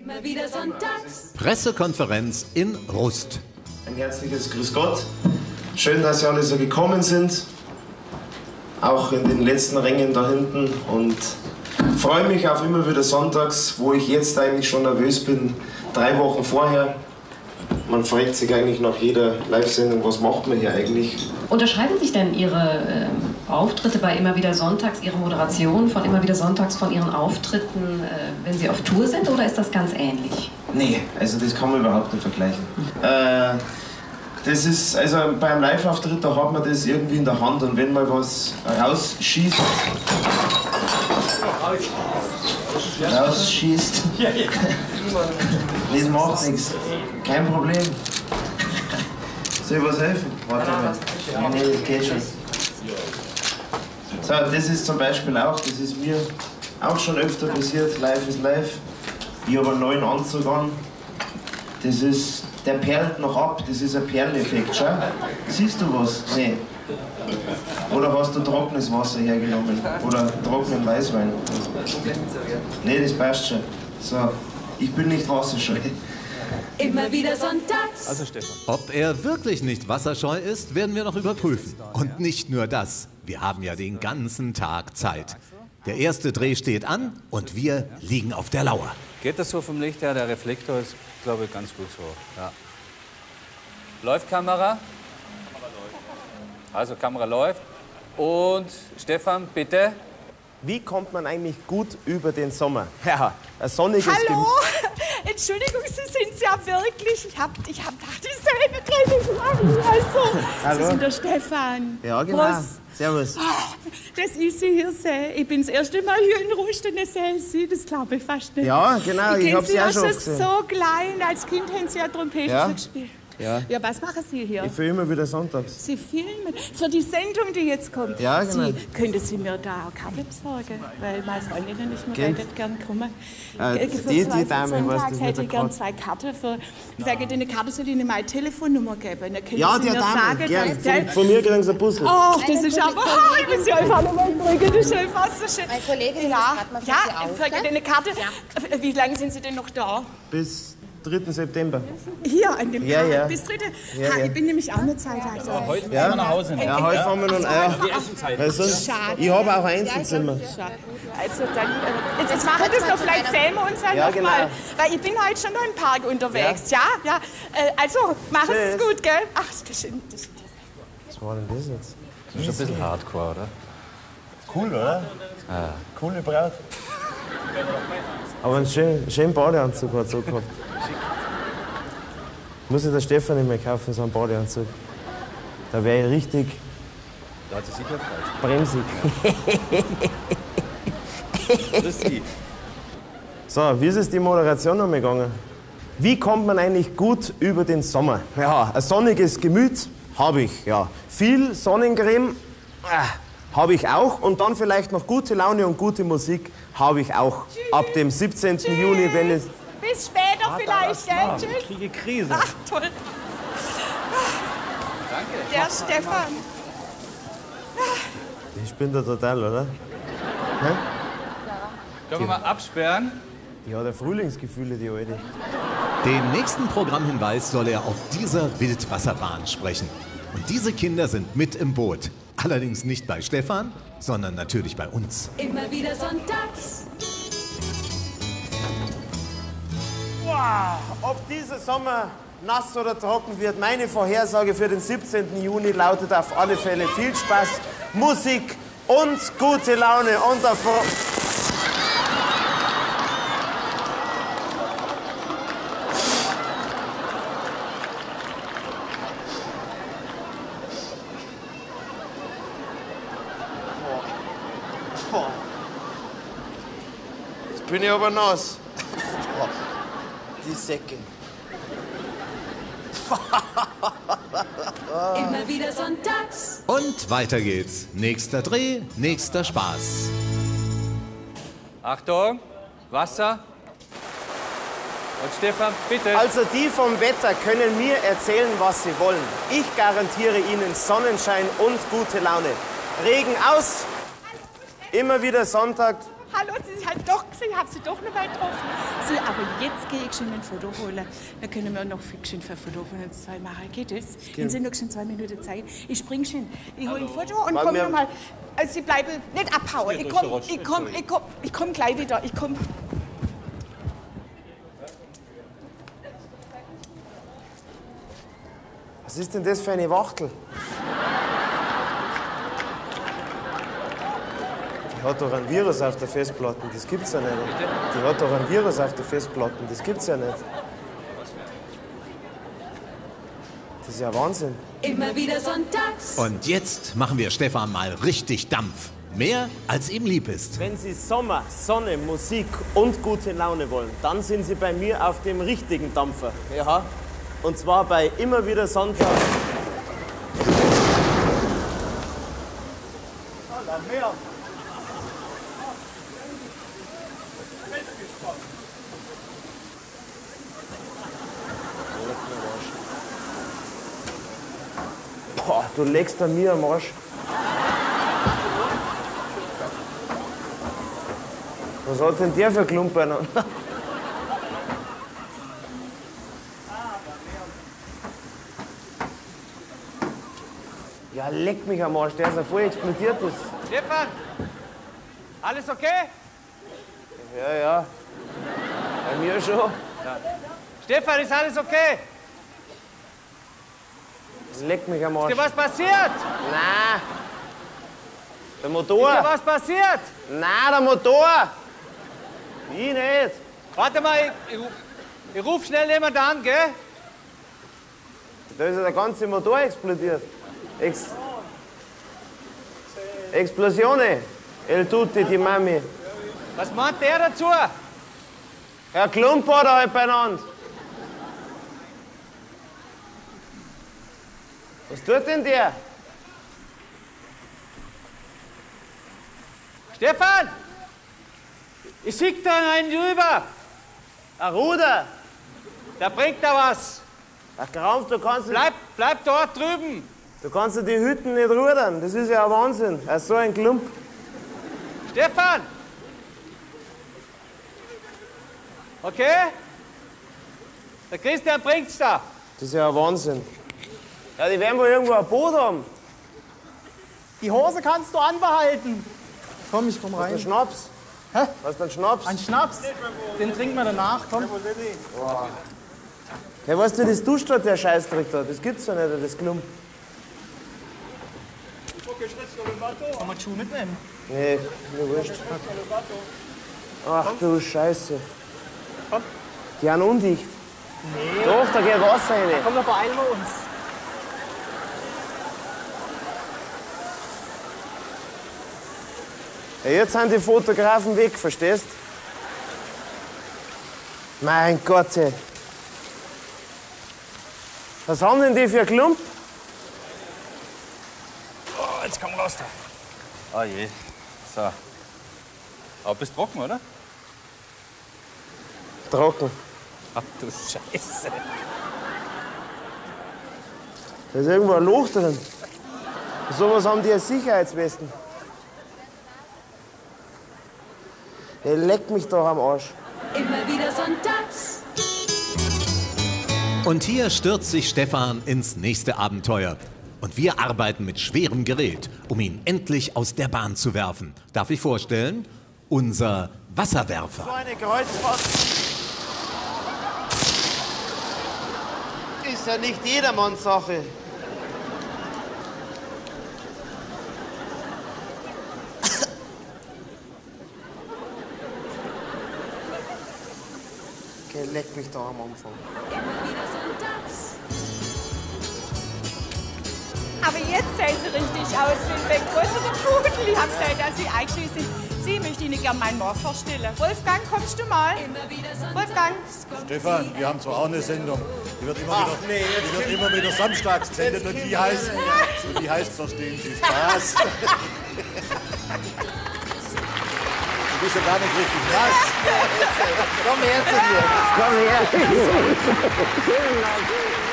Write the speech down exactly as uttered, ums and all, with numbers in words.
Immer wieder sonntags. Pressekonferenz in Rust. Ein herzliches Grüß Gott. Schön, dass Sie alle so gekommen sind. Auch in den letzten Rängen da hinten. Und freue mich auf immer wieder sonntags, wo ich jetzt eigentlich schon nervös bin. Drei Wochen vorher. Man fragt sich eigentlich nach jeder Live-Sendung, was macht man hier eigentlich? Unterscheiden sich denn Ihre äh, Auftritte bei Immer wieder sonntags, Ihre Moderation von Immer wieder sonntags von Ihren Auftritten, äh, wenn Sie auf Tour sind, oder ist das ganz ähnlich? Nee, also das kann man überhaupt nicht vergleichen. Äh, das ist, also beim Live-Auftritt, da hat man das irgendwie in der Hand und wenn mal was rausschießt, rausschießt, das macht nichts, kein Problem. Soll ich was helfen? Warte mal. Nee, das geht schon. So, das ist zum Beispiel auch, das ist mir auch schon öfter passiert, live ist live. Ich habe einen neuen Anzug an. Das ist, der perlt noch ab, das ist ein Perleffekt, schau. Siehst du was? Nee. Oder hast du trockenes Wasser hergenommen? Oder trockenen Weißwein? Nee, das passt schon. So, ich bin nicht wasserscheu. Immer wieder sonntags. Also Stefan. Ob er wirklich nicht wasserscheu ist, werden wir noch überprüfen. Und nicht nur das, wir haben ja den ganzen Tag Zeit. Der erste Dreh steht an und wir liegen auf der Lauer. Geht das so vom Licht her? Der Reflektor ist, glaube ich, ganz gut so. Ja. Läuft Kamera? Also Kamera läuft. Und Stefan, bitte. Wie kommt man eigentlich gut über den Sommer? Ja, ein sonniges Hallo? Entschuldigung, Sie sind ja wirklich. Ich hab, ich hab gedacht, dieselbe Training. Also, Hallo? Sie sind der Stefan. Ja, genau. Was? Servus. Dass ich Sie hier sehe. Ich bin das erste Mal hier in Rust und ich sehe Sie. Das glaube ich fast nicht. Ja, genau, ich, ich habe Sie Sie auch ja schon schon gesehen. so klein. Als Kind haben Sie ja Trompete Ja. gespielt. Ja. Ja, was machen Sie hier? Ich filme immer wieder sonntags. Sie filmen. Für die Sendung, die jetzt kommt. Ja, genau. Sie, können Sie mir da auch Karte besorgen? Weil meine Freundin nicht mehr Gell? redet gern kommen. Äh, Äh, die- für die zwei Dame, Sonntags weißt du, mit hätte der ich gern Karte. zwei Karten für. Wegen der Karte soll ich Ihnen meine Telefonnummer geben. Dann können Ja, Sie der mir Dame, sagen, gern. dass der. Von, von mir kriegen Sie ein Puzzle. Ach, das ist aber. Oh, ich muss Sie einfach nochmal drücken. Das ist einfach so schön. Meine Kollegin Ja, ist gerade mal für ja, Sie auf, für gell? eine Karte. Wie lange sind Sie denn noch da? Bis dritten September. Hier an dem Ja, Tag. ja. Bis dritte. Ja, ha, ja. Ich bin nämlich auch eine Zeit alt. Aber heute Ja. fahren wir nach Hause. Ja, heute fahren wir noch. Ja. Die Essenzeit. Weil sonst, Schade. ich habe auch ein Einzelzimmer. Also dann, äh, jetzt, jetzt machen wir das noch, vielleicht sehen wir uns ja, Ja, noch genau. mal. Weil ich bin heute schon noch im Park unterwegs. Ja, ja. Äh, also, machen Sie es Tschüss. gut, gell? Ach, das ist das ist- Was war denn das jetzt? Das ist schon ein bisschen Hardcore, oder? Cool, oder? Coole Braut. Aber einen schönen, schönen Badeanzug hat sie so gehabt. Muss ich der Stefan nicht mehr kaufen, so einen Badeanzug. Da wäre ich richtig Da hat sie sicher falsch. bremsig. Das ist sie. So, wie ist es die Moderation noch mal gegangen? Wie kommt man eigentlich gut über den Sommer? Ja, ein sonniges Gemüt habe ich, ja. Viel Sonnencreme äh, habe ich auch. Und dann vielleicht noch gute Laune und gute Musik habe ich auch. Ab dem siebzehnten Juni, wenn es... Bis später vielleicht, gell? Tschüss. Ich kriege Krise. Ach, toll. Danke. Der Stefan. Ich bin da total, oder? Können wir mal absperren? Die hat ja Frühlingsgefühle, die Alte. Den nächsten Programmhinweis soll er auf dieser Wildwasserbahn sprechen. Und diese Kinder sind mit im Boot. Allerdings nicht bei Stefan, sondern natürlich bei uns. Immer wieder sonntags. Wow, ob dieser Sommer nass oder trocken wird, meine Vorhersage für den siebzehnten Juni lautet auf alle Fälle viel Spaß, Musik und gute Laune. Und davor... Jetzt bin ich aber nass. Die Säcke. Immer wieder sonntags. Und weiter geht's. Nächster Dreh, nächster Spaß. Achtung, Wasser. Und Stefan, bitte. Also die vom Wetter können mir erzählen, was sie wollen. Ich garantiere ihnen Sonnenschein und gute Laune. Regen aus, immer wieder Sonntag. Hallo, Sie hat doch gesehen, ich habe Sie doch noch mal getroffen. Sie, aber jetzt gehe ich schon ein Foto holen. Dann können wir noch schön ein Foto von uns zwei machen. Geht das? Haben Sie noch schon zwei Minuten Zeit? Ich spring schon. Ich hole ein Foto und komme noch mal. Also Sie bleiben nicht abhauen. Ich komme ich komm, ich komm, ich komm gleich wieder. Ich komm. Was ist denn das für eine Wachtel? Die hat doch einen Virus auf der Festplatte, das gibt's ja nicht. Die hat doch einen Virus auf der Festplatte, das gibt's ja nicht. Das ist ja Wahnsinn. Immer wieder sonntags. Und jetzt machen wir Stefan mal richtig Dampf. Mehr, als ihm lieb ist. Wenn Sie Sommer, Sonne, Musik und gute Laune wollen, dann sind Sie bei mir auf dem richtigen Dampfer. Ja. Und zwar bei Immer wieder Sonntag. Boah, du legst an mir am Arsch. Was hat denn der für Klumpern? Ja, leck mich am Arsch, der ist ja voll explodiert. Das. Stefan, alles okay? Ja, ja. Bei mir schon. Ja. Stefan, ist alles okay? Leck mich am Arsch. Ist dir was passiert? Nein. Der Motor. Ist dir was passiert? Nein, der Motor. Ich nicht. Warte mal, ich, ich, ich ruf schnell jemand an, gell? Da ist ja der ganze Motor explodiert. Ex Explosione. El tutti di Mami. Was meint der dazu? Herr Klump hat er halt beieinander. Was tut denn der? Stefan! Ich schick da einen rüber. Ein Ruder. Da bringt er was. Ach, Krampf, du kannst Bleib, bleib dort drüben. Du kannst die Hütten nicht rudern. Das ist ja ein Wahnsinn. Er ist so ein Klump. Stefan! Okay? Der Christian bringt's da. Das ist ja ein Wahnsinn. Ja, die werden wohl irgendwo ein Boot haben. Die Hose kannst du anbehalten. Komm, ich komm Was ist rein. denn Schnaps? Hä? Was ist denn Schnaps? Ein Schnaps, den trinken wir danach. Komm. Ja, weißt du, das Duschdraht, der Scheißdreck da, das gibt's ja nicht, das Klump. Kann man die Schuhe mitnehmen? Nee, mir wurscht. Ach du Scheiße. Komm. Die haben undicht. Nee. Doch, da geht Wasser rein. Komm, da beeilen wir uns. Ja, jetzt sind die Fotografen weg, verstehst? Mein Gott, ey. Was haben denn die für ein Klump? Oh, jetzt komm raus da. Oh je. So. Aber bist trocken, oder? Trocken. Ach du Scheiße. Da ist irgendwo ein Loch drin. Sowas haben die als Sicherheitswesten. Ey, leck mich doch am Arsch. Immer wieder sonntags. Und hier stürzt sich Stefan ins nächste Abenteuer. Und wir arbeiten mit schwerem Gerät, um ihn endlich aus der Bahn zu werfen. Darf ich vorstellen? Unser Wasserwerfer. So eine Kreuzfahrt ist ja nicht jedermanns Sache. Okay, leck mich da am Anfang. Immer wieder sonntags. Aber jetzt sehen Sie richtig aus wie ein größerer Pudel. Ich habe gesagt, dass Sie einschließlich Sie möchte Ihnen gerne meinen Mann vorstellen. Wolfgang, kommst du mal? Immer wieder sonntags. Wolfgang. Stefan, wir haben zwar auch eine Sendung, die wird immer, wieder, die wird immer wieder samstags gesendet und die heißt, und die heißt, verstehen Sie Spaß. Du bist ja gar nicht richtig nass. Komm her zu dir. Komm her.